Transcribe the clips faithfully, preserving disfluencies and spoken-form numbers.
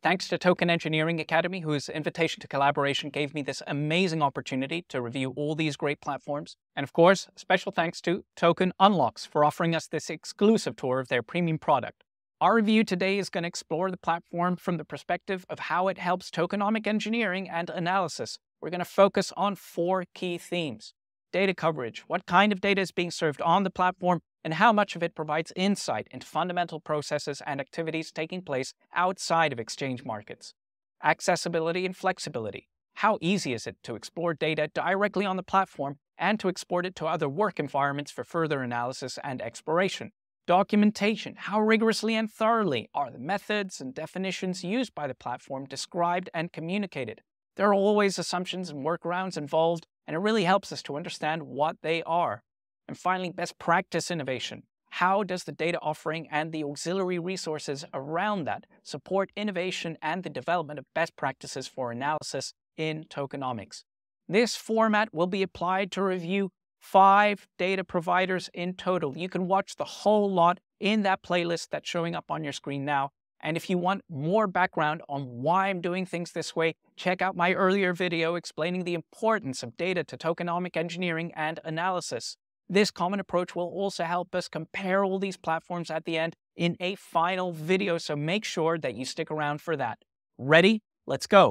Thanks to Token Engineering Academy, whose invitation to collaboration gave me this amazing opportunity to review all these great platforms. And of course, special thanks to TOKENOMICS for offering us this exclusive tour of their premium product. Our review today is going to explore the platform from the perspective of how it helps tokenomic engineering and analysis. We're going to focus on four key themes. Data coverage, what kind of data is being served on the platform, and how much of it provides insight into fundamental processes and activities taking place outside of exchange markets. Accessibility and flexibility. How easy is it to explore data directly on the platform and to export it to other work environments for further analysis and exploration? Documentation. How rigorously and thoroughly are the methods and definitions used by the platform described and communicated? There are always assumptions and workarounds involved, and it really helps us to understand what they are. And finally, best practice innovation. How does the data offering and the auxiliary resources around that support innovation and the development of best practices for analysis in tokenomics? This format will be applied to review five data providers in total. You can watch the whole lot in that playlist that's showing up on your screen now. And if you want more background on why I'm doing things this way, check out my earlier video explaining the importance of data to tokenomic engineering and analysis. This common approach will also help us compare all these platforms at the end in a final video, so make sure that you stick around for that. Ready? Let's go.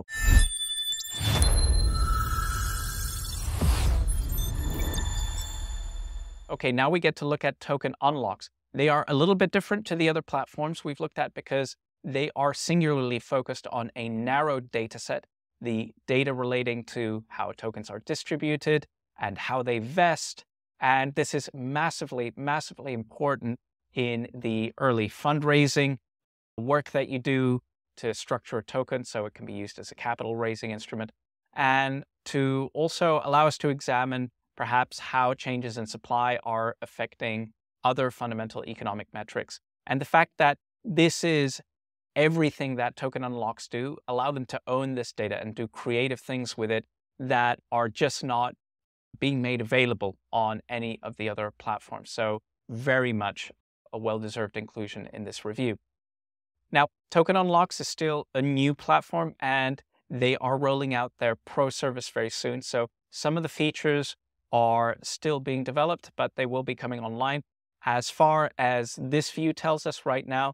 Okay, now we get to look at token unlocks. They are a little bit different to the other platforms we've looked at because they are singularly focused on a narrowed data set, the data relating to how tokens are distributed and how they vest. And this is massively, massively important in the early fundraising work that you do to structure a token so it can be used as a capital raising instrument, and to also allow us to examine perhaps how changes in supply are affecting other fundamental economic metrics. And the fact that this is everything that token unlocks do, allow them to own this data and do creative things with it that are just not being made available on any of the other platforms. So very much a well-deserved inclusion in this review. Now, Token Unlocks is still a new platform and they are rolling out their pro service very soon. So some of the features are still being developed, but they will be coming online. As far as this view tells us right now,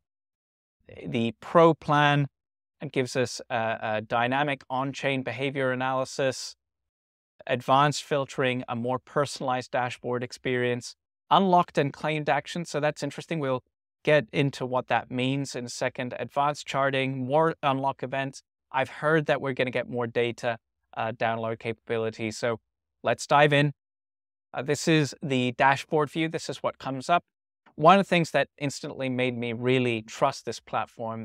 the pro plan gives us a, a dynamic on-chain behavior analysis, advanced filtering, a more personalized dashboard experience, unlocked and claimed actions. So that's interesting. We'll get into what that means in a second. Advanced charting, more unlock events. I've heard that we're going to get more data uh, download capabilities. So let's dive in. Uh, this is the dashboard view. This is what comes up. One of the things that instantly made me really trust this platform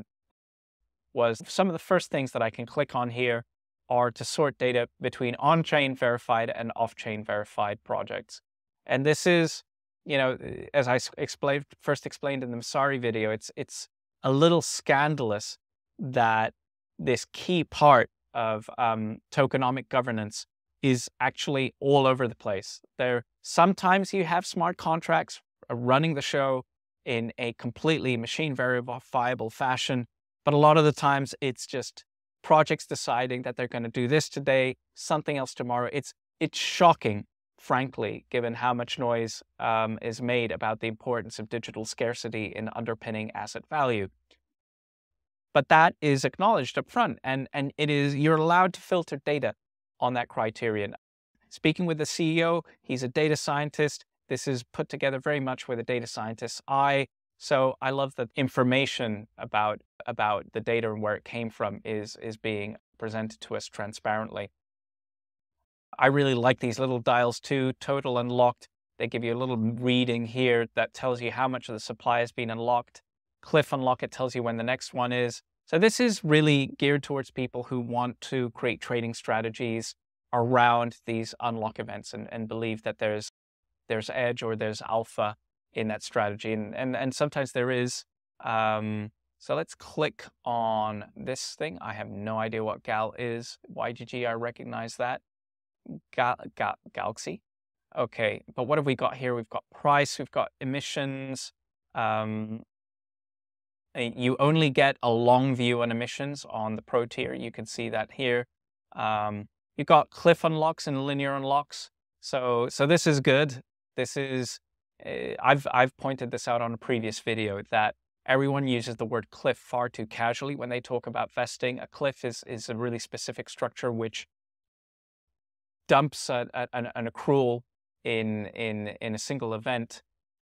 was some of the first things that I can click on here are to sort data between on-chain verified and off-chain verified projects. And this is, you know, as I explained, first explained in the Masari video, it's, it's a little scandalous that this key part of um, tokenomic governance is actually all over the place. There, sometimes you have smart contracts running the show in a completely machine verifiable fashion, but a lot of the times it's just projects deciding that they're going to do this today, something else tomorrow. It's it's shocking, frankly, given how much noise um, is made about the importance of digital scarcity in underpinning asset value. But that is acknowledged up front, and and it is you're allowed to filter data on that criterion. Speaking with the C E O, he's a data scientist. This is put together very much with a data scientist's eye. So I love that information about, about the data and where it came from is, is being presented to us transparently. I really like these little dials too, total unlocked. They give you a little reading here that tells you how much of the supply has been unlocked. Cliff unlock, it tells you when the next one is. So this is really geared towards people who want to create trading strategies around these unlock events and, and believe that there's, there's edge or there's alpha in that strategy. And, and, and sometimes there is. Um, so let's click on this thing. I have no idea what gal is. Y G G, I recognize that. Gal, gal, Galaxy. Okay, but what have we got here? We've got price, we've got emissions. Um, Uh, You only get a long view on emissions on the Pro tier. You can see that here. Um, you got cliff unlocks and linear unlocks. So, so this is good. This is, uh, I've, I've pointed this out on a previous video that everyone uses the word cliff far too casually when they talk about vesting. A cliff is, is a really specific structure which dumps a, a, an, an accrual in, in, in a single event.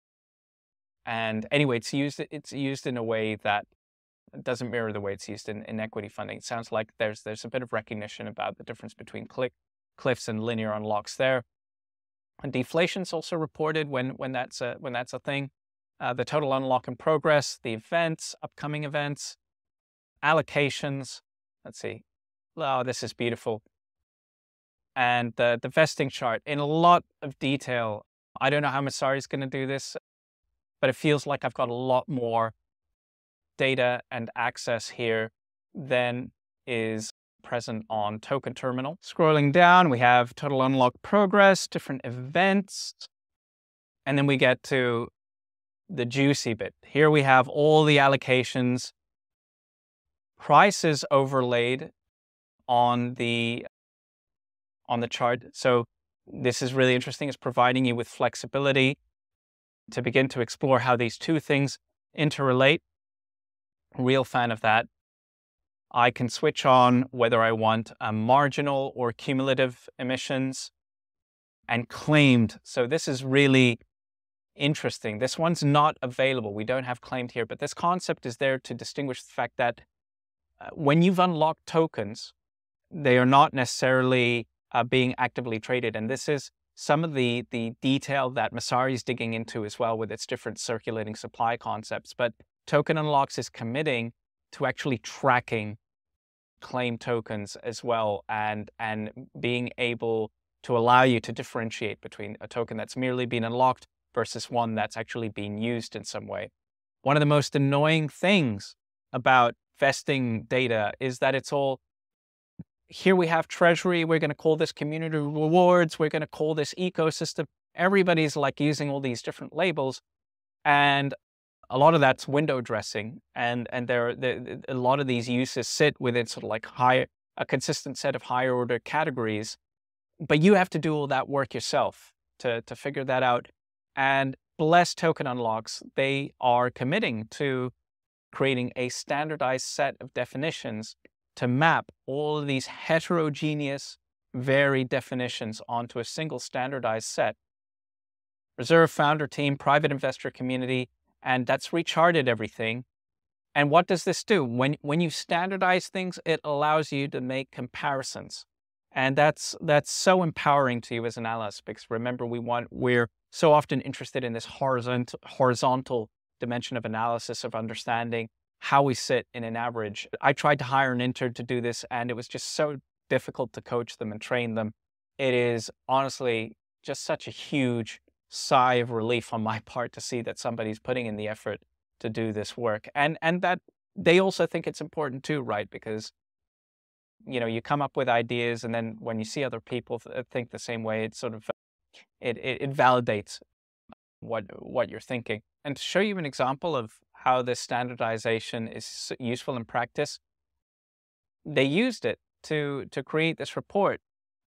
And anyway, it's used, it's used in a way that doesn't mirror the way it's used in, in equity funding. It sounds like there's, there's a bit of recognition about the difference between click, cliffs and linear unlocks there. And deflation's also reported when, when, that's, a, when that's a thing. Uh, the total unlock in progress, the events, upcoming events, allocations. Let's see. Oh, this is beautiful. And the, the vesting chart in a lot of detail. I don't know how Masari is going to do this, but it feels like I've got a lot more data and access here than is present on Token Terminal. Scrolling down, we have total unlock progress, different events, and then we get to the juicy bit. Here we have all the allocations, prices overlaid on the on the chart. So this is really interesting. It's providing you with flexibility to begin to explore how these two things interrelate. Real fan of that. I can switch on whether I want a marginal or cumulative emissions and claimed. So this is really interesting. This one's not available. We don't have claimed here, but this concept is there to distinguish the fact that uh, when you've unlocked tokens, they are not necessarily uh, being actively traded. And this is some of the, the detail that Masari is digging into as well with its different circulating supply concepts. But Token Unlocks is committing to actually tracking claim tokens as well, and, and being able to allow you to differentiate between a token that's merely been unlocked versus one that's actually being used in some way. One of the most annoying things about vesting data is that it's all, here we have treasury, we're going to call this community rewards, we're going to call this ecosystem. Everybody's like using all these different labels, and a lot of that's window dressing, and and there, there a lot of these uses sit within sort of like high, a consistent set of higher order categories, but you have to do all that work yourself to to figure that out. And bless Token Unlocks, they are committing to creating a standardized set of definitions to map all of these heterogeneous, varied definitions onto a single standardized set. Reserve founder team, private investor community, and that's recharted everything. And what does this do? When, when you standardize things, it allows you to make comparisons. And that's, that's so empowering to you as an analyst, because remember, we want, we're so often interested in this horizontal, horizontal dimension of analysis, of understanding how we sit in an average. I tried to hire an intern to do this, and it was just so difficult to coach them and train them. It is honestly just such a huge sigh of relief on my part to see that somebody's putting in the effort to do this work. And, and that they also think it's important too, right? Because, you know, you come up with ideas, and then when you see other people th think the same way, it sort of, it, it, it validates what, what you're thinking. And to show you an example of how this standardization is useful in practice, they used it to, to create this report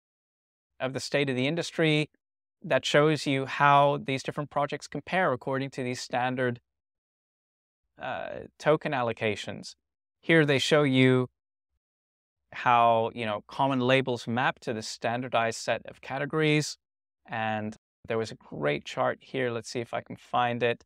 of the state of the industry that shows you how these different projects compare according to these standard uh, token allocations. Here they show you how, you know, common labels map to the standardized set of categories. And there was a great chart here. Let's see if I can find it.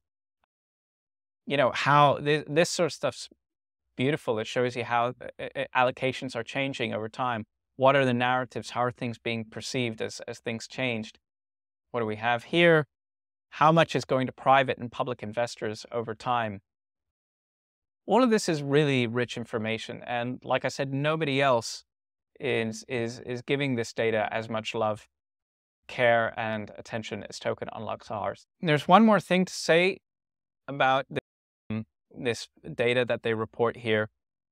You know, how this, this sort of stuff's beautiful. It shows you how allocations are changing over time. What are the narratives? How are things being perceived as, as things changed? What do we have here? How much is going to private and public investors over time? All of this is really rich information. And like I said, nobody else is, is, is giving this data as much love, care, and attention as Token Unlocks are. There's one more thing to say about this, um, this data that they report here,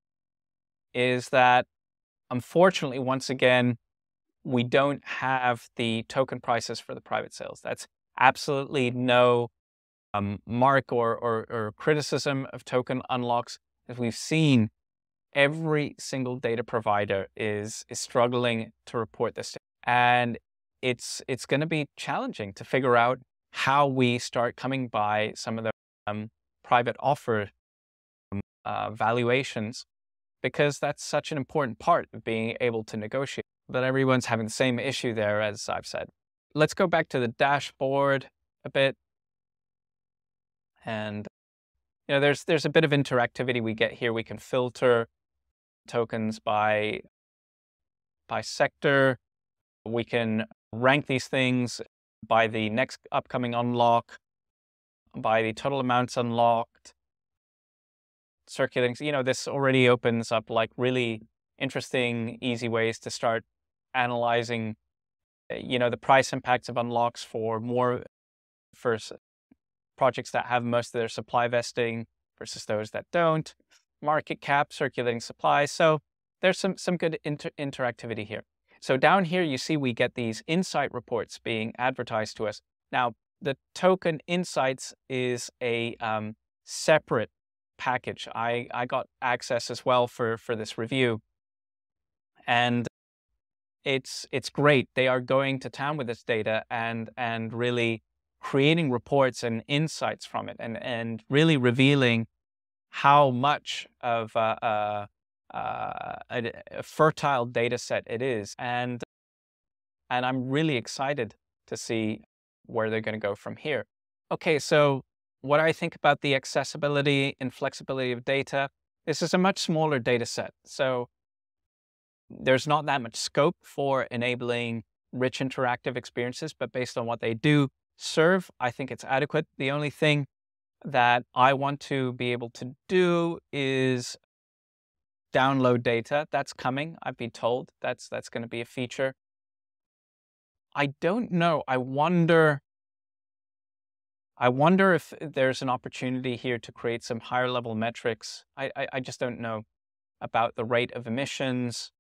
is that unfortunately, once again, we don't have the token prices for the private sales. That's absolutely no um, mark or, or, or criticism of token unlocks is we've seen every single data provider is, is struggling to report this. And it's, it's going to be challenging to figure out how we start coming by some of the um, private offer uh, valuations, because that's such an important part of being able to negotiate. But everyone's having the same issue there, as I've said. Let's go back to the dashboard a bit. And you know, there's there's a bit of interactivity we get here. We can filter tokens by by sector. We can rank these things by the next upcoming unlock, by the total amounts unlocked, circulating. You know, this already opens up like really interesting, easy ways to start analyzing, you know, the price impacts of unlocks for more for projects that have most of their supply vesting versus those that don't, market cap, circulating supply. So there's some, some good inter interactivity here. So down here, you see we get these insight reports being advertised to us. Now, the token insights is a um, separate package. I, I got access as well for, for this review. And it's, it's great. They are going to town with this data and, and really creating reports and insights from it, and, and really revealing how much of a, a, a, a fertile data set it is. And, and I'm really excited to see where they're going to go from here. Okay, so what I think about the accessibility and flexibility of data, this is a much smaller data set. So there's not that much scope for enabling rich interactive experiences, but based on what they do serve, I think it's adequate. The only thing that I want to be able to do is download data. That's coming, I've been told. That's, that's going to be a feature. I don't know. I wonder, I wonder if there's an opportunity here to create some higher level metrics. I, I, I just don't know about the rate of emissions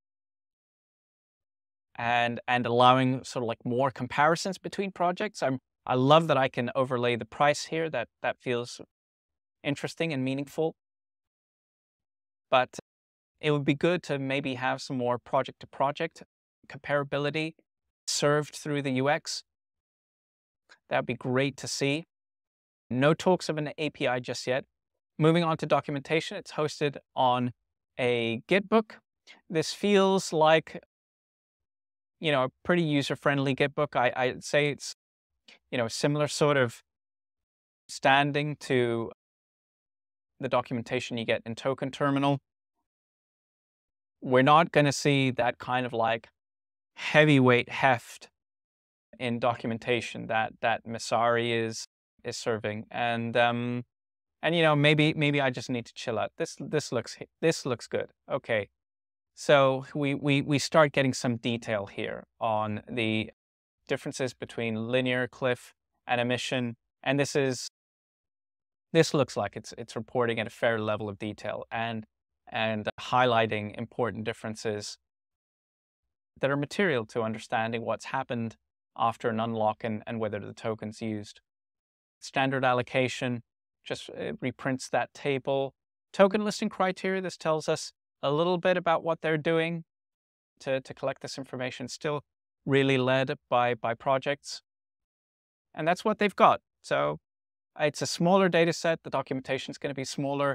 and, and allowing sort of like more comparisons between projects. I'm, I love that I can overlay the price here. That, that feels interesting and meaningful. But it would be good to maybe have some more project-to-project comparability served through the U X. That would be great to see. No talks of an A P I just yet. Moving on to documentation, it's hosted on a Git book. This feels like, you know, a pretty user-friendly Git book. I, I'd say it's, you know, similar sort of standing to the documentation you get in Token Terminal. We're not going to see that kind of like heavyweight heft in documentation that that Masari is is serving, and um, and you know, maybe maybe I just need to chill out. This this looks this looks good. Okay, so we we we start getting some detail here on the differences between linear cliff and emission, and this is this looks like it's it's reporting at a fair level of detail and and highlighting important differences that are material to understanding what's happened after an unlock and, and whether the token's used. Standard allocation just reprints that table. Token listing criteria, this tells us a little bit about what they're doing to, to collect this information, still really led by, by projects. And that's what they've got. So it's a smaller data set. The documentation is going to be smaller.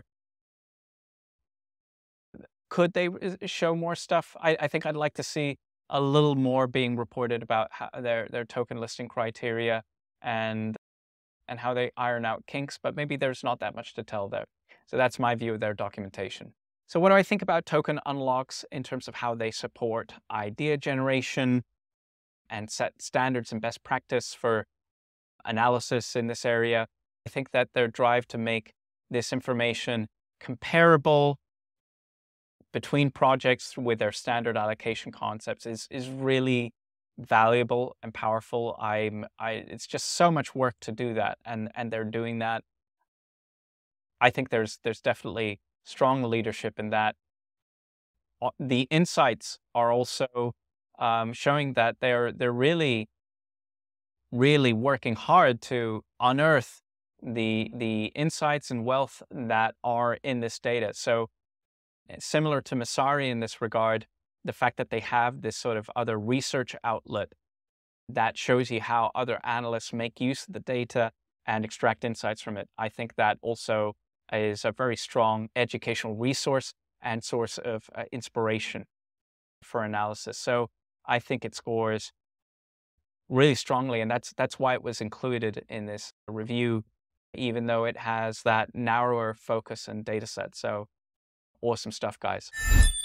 Could they show more stuff? I, I think I'd like to see a little more being reported about how their, their token listing criteria and, and how they iron out kinks, but maybe there's not that much to tell there. So that's my view of their documentation. So what do I think about token unlocks in terms of how they support idea generation and set standards and best practice for analysis in this area? I think that their drive to make this information comparable between projects with their standard allocation concepts is, is really valuable and powerful. I'm, I, it's just so much work to do that, and, and they're doing that. I think there's, there's definitely strong leadership in that. The insights are also um, showing that they're, they're really, really working hard to unearth the, the insights and wealth that are in this data. So similar to Messari in this regard, the fact that they have this sort of other research outlet that shows you how other analysts make use of the data and extract insights from it. I think that also is a very strong educational resource and source of uh, inspiration for analysis. So I think it scores really strongly, and that's that's why it was included in this review, even though it has that narrower focus and data set. So awesome stuff, guys.